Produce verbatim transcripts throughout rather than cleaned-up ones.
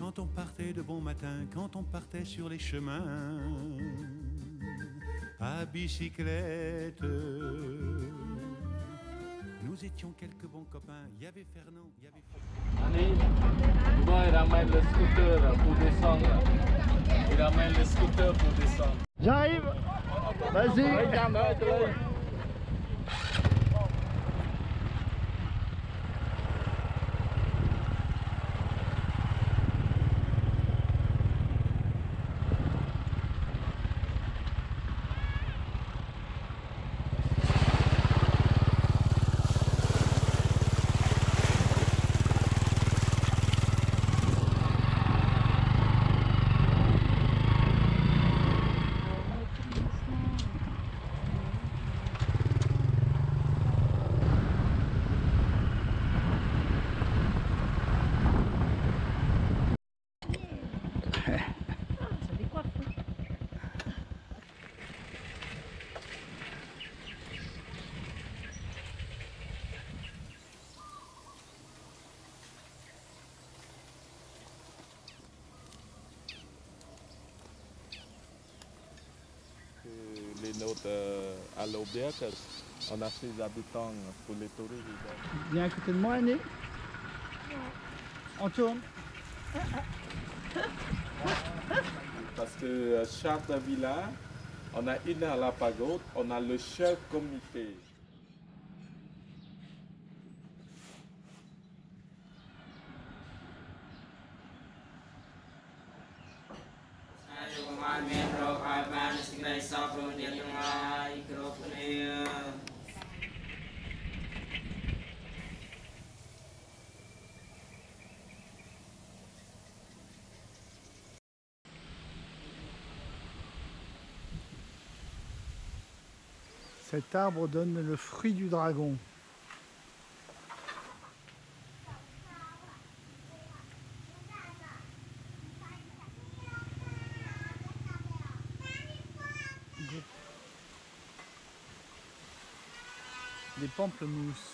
quand on partait de bon matin, quand on partait sur les chemins à bicyclette. Nous étions quelques bons copains, il y avait Fernand, il y avait... Allez, toi, il ramène le scooter pour descendre. Il ramène le scooter pour descendre. J'arrive. Vas-y. Les notes euh, à l'auberge, on a six habitants pour les touristes. Viens à côté de moi, Annie. On tourne. Parce que chaque village, on a une à la pagode, on a le chef comité. Cet arbre donne le fruit du dragon. Des pamplemousses.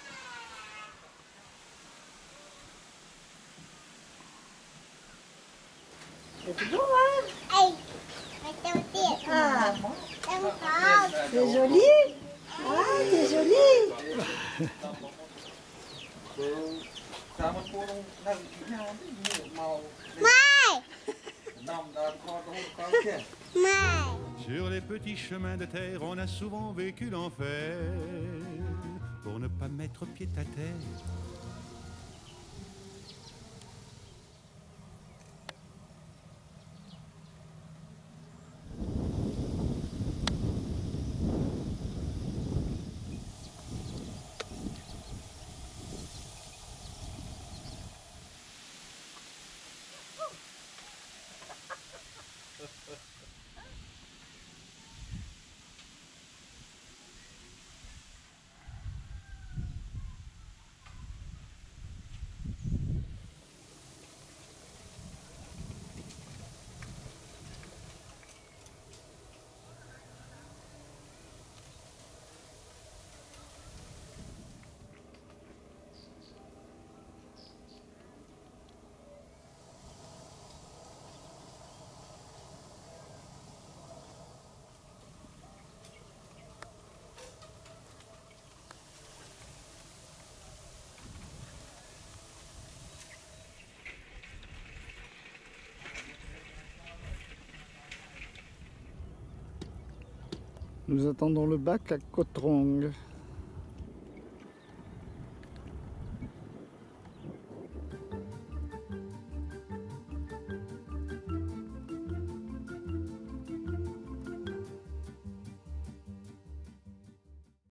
C'est bon, hein? Ah, c'est joli. Ah, c'est joli. Sur les petits chemins de terre, on a souvent vécu l'enfer pour ne pas mettre pied à terre. Nous attendons le bac à Koh Trong.